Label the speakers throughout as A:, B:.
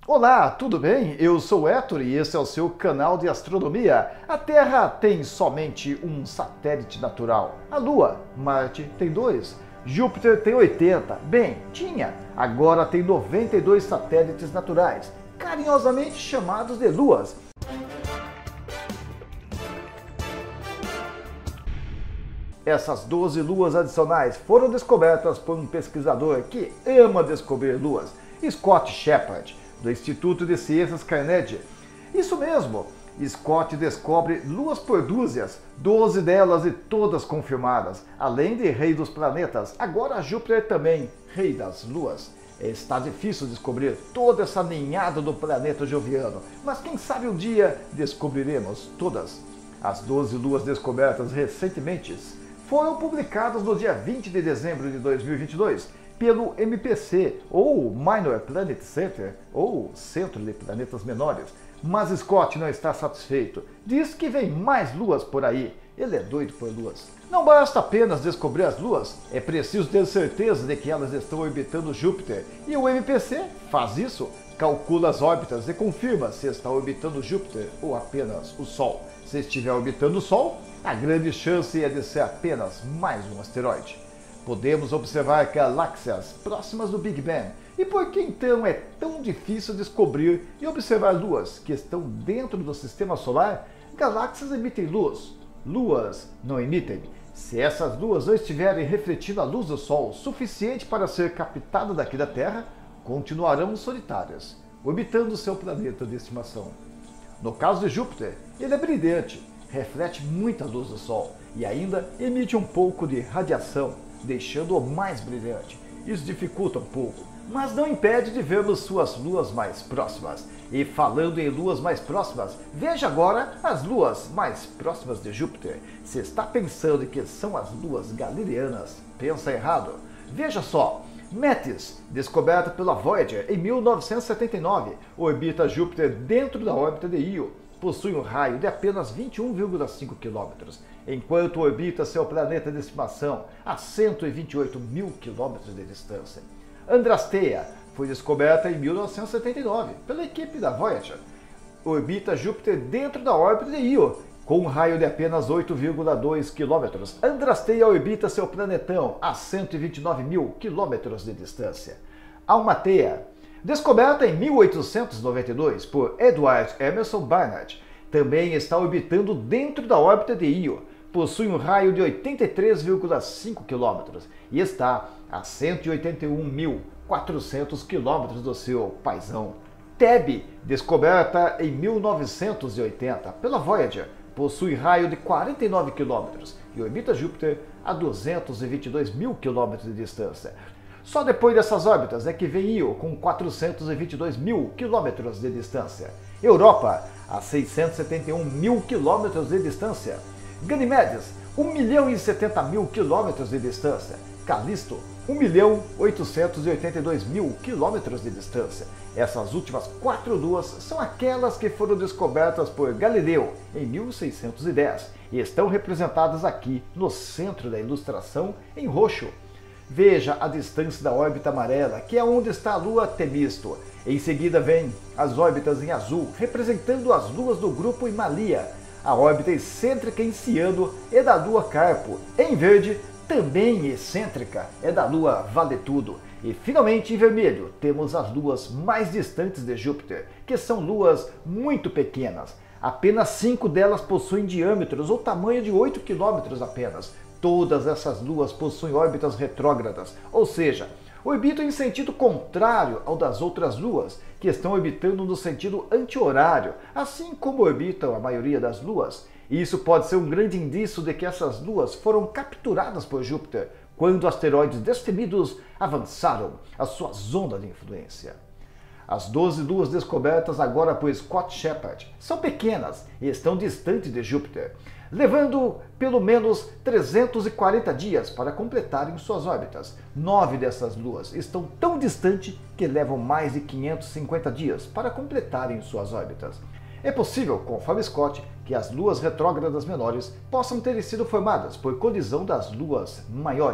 A: Olá, tudo bem? Eu sou Héctor e esse é o seu canal de astronomia. A Terra tem somente um satélite natural, a Lua. Marte tem dois. Júpiter tem 80. Bem, tinha. Agora tem 92 satélites naturais, carinhosamente chamados de luas. Essas 12 luas adicionais foram descobertas por um pesquisador que ama descobrir luas, Scott Sheppard, do Instituto de Ciências Carnegie. Isso mesmo, Scott descobre luas por dúzias, 12 delas e todas confirmadas. Além de rei dos planetas, agora Júpiter também, rei das luas. Está difícil descobrir toda essa ninhada do planeta joviano, mas quem sabe um dia descobriremos todas. As 12 luas descobertas recentemente foram publicadas no dia 20 de dezembro de 2022 pelo MPC, ou Minor Planet Center, ou Centro de Planetas Menores. Mas Scott não está satisfeito. Diz que vem mais luas por aí. Ele é doido por luas. Não basta apenas descobrir as luas, é preciso ter certeza de que elas estão orbitando Júpiter. E o MPC faz isso, calcula as órbitas e confirma se está orbitando Júpiter ou apenas o Sol. Se estiver orbitando o Sol, a grande chance é de ser apenas mais um asteroide. Podemos observar galáxias próximas do Big Bang. E por que então é tão difícil descobrir e observar luas que estão dentro do sistema solar? Galáxias emitem luz, luas não emitem. Se essas luas não estiverem refletindo a luz do Sol suficiente para ser captada daqui da Terra, continuarão solitárias, orbitando seu planeta de estimação. No caso de Júpiter, ele é brilhante, reflete muita luz do Sol e ainda emite um pouco de radiação, deixando-o mais brilhante. Isso dificulta um pouco, mas não impede de vermos suas luas mais próximas. E falando em luas mais próximas, veja agora as luas mais próximas de Júpiter. Se está pensando que são as luas galileanas, pensa errado. Veja só, Metis, descoberta pela Voyager em 1979, orbita Júpiter dentro da órbita de Io. Possui um raio de apenas 21,5 km, enquanto orbita seu planeta de estimação a 128 mil km de distância. Andrasteia foi descoberta em 1979 pela equipe da Voyager. Orbita Júpiter dentro da órbita de Io, com um raio de apenas 8,2 km. Andrasteia orbita seu planetão a 129 mil km de distância. Almateia, descoberta em 1892 por Edward Emerson Barnard, também está orbitando dentro da órbita de Io. Possui um raio de 83,5 km e está a 181.400 km do seu paizão. Tebe, descoberta em 1980 pela Voyager, possui raio de 49 km e orbita Júpiter a 222 mil km de distância. Só depois dessas órbitas é que vem Io com 422 mil km de distância. Europa a 671 mil km de distância. Ganimedes, 1.070.000 km de distância. Calisto, 1.882.000 km de distância. Essas últimas 4 luas são aquelas que foram descobertas por Galileu em 1610 e estão representadas aqui no centro da ilustração em roxo. Veja a distância da órbita amarela, que é onde está a lua Temisto. Em seguida vem as órbitas em azul, representando as luas do grupo Himalaya. A órbita excêntrica em ciano é da lua Carpo. Em verde, também excêntrica, é da lua Valetudo. E finalmente em vermelho, temos as luas mais distantes de Júpiter, que são luas muito pequenas. Apenas 5 delas possuem diâmetros ou tamanho de 8 km apenas. Todas essas luas possuem órbitas retrógradas, ou seja, orbitam em sentido contrário ao das outras luas, que estão orbitando no sentido anti-horário, assim como orbitam a maioria das luas. E isso pode ser um grande indício de que essas luas foram capturadas por Júpiter quando asteroides destemidos avançaram a sua zona de influência. As 12 luas descobertas agora por Scott Sheppard são pequenas e estão distantes de Júpiter, levando pelo menos 340 dias para completarem suas órbitas. 9 dessas luas estão tão distantes que levam mais de 550 dias para completarem suas órbitas. É possível, conforme Scott, que as luas retrógradas menores possam ter sido formadas por colisão das luas maiores.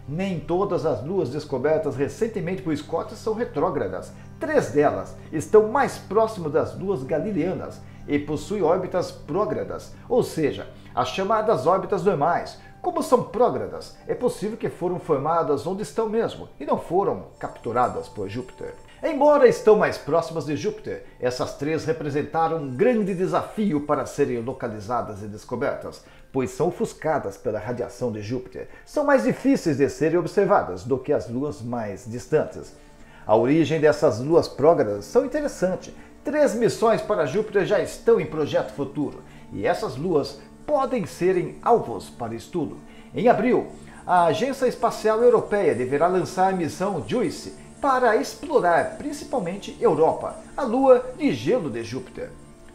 A: Nem todas as luas descobertas recentemente por Scott são retrógradas. 3 delas estão mais próximas das luas galileanas e possuem órbitas prógradas, ou seja, as chamadas órbitas normais. Como são prógradas, é possível que foram formadas onde estão mesmo e não foram capturadas por Júpiter. Embora estão mais próximas de Júpiter, essas 3 representaram um grande desafio para serem localizadas e descobertas, pois são ofuscadas pela radiação de Júpiter. São mais difíceis de serem observadas do que as luas mais distantes. A origem dessas luas prógradas são interessante. 3 missões para Júpiter já estão em projeto futuro, e essas luas podem serem alvos para estudo. Em abril, a Agência Espacial Europeia deverá lançar a missão JUICE para explorar principalmente Europa, a lua de gelo de Júpiter.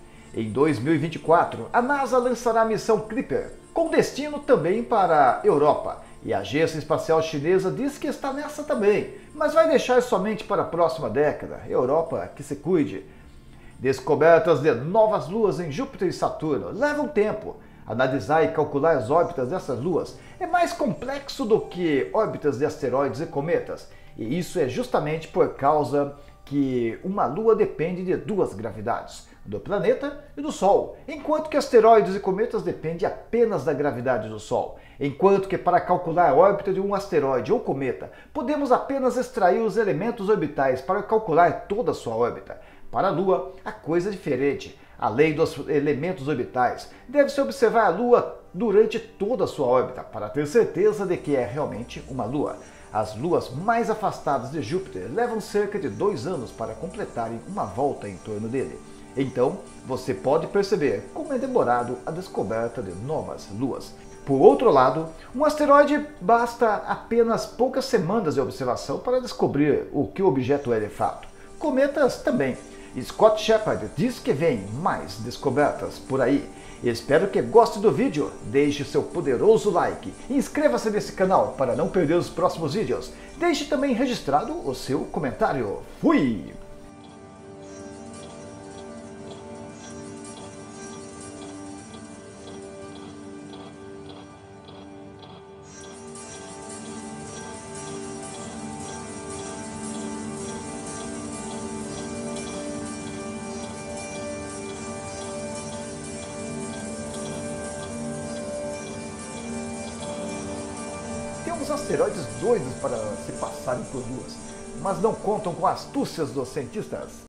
A: Em 2024, a NASA lançará a missão Clipper, com destino também para a Europa, e a Agência Espacial Chinesa diz que está nessa também, mas vai deixar somente para a próxima década. Europa que se cuide. Descobertas de novas luas em Júpiter e Saturno levam tempo. Analisar e calcular as órbitas dessas luas é mais complexo do que órbitas de asteroides e cometas, e isso é justamente por causa que uma lua depende de 2 gravidades, do planeta e do Sol, enquanto que asteroides e cometas dependem apenas da gravidade do Sol. Enquanto que para calcular a órbita de um asteroide ou cometa, podemos apenas extrair os elementos orbitais para calcular toda a sua órbita. Para a Lua, a coisa é diferente. Além dos elementos orbitais, deve-se observar a Lua durante toda a sua órbita para ter certeza de que é realmente uma Lua. As luas mais afastadas de Júpiter levam cerca de 2 anos para completarem uma volta em torno dele. Então, você pode perceber como é demorado a descoberta de novas luas. Por outro lado, um asteroide basta apenas poucas semanas de observação para descobrir o que o objeto é de fato. Cometas também. Scott Shepard diz que vem mais descobertas por aí. Espero que goste do vídeo, deixe seu poderoso like e inscreva-se nesse canal para não perder os próximos vídeos. Deixe também registrado o seu comentário. Fui! Tem uns asteroides doidos para se passarem por luas, mas não contam com astúcias dos cientistas.